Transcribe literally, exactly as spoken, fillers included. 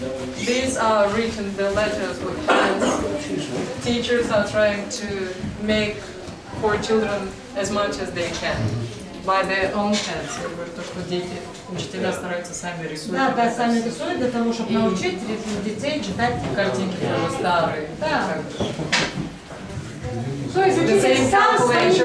These are written, the letters with hands. Teachers are trying to make for children as much as they can by their own hands. То, что дети, учителя стараются сами рисовать. Да, да, сами рисуют для того, чтобы научить детей читать картинки старые. Да. То есть учитель сам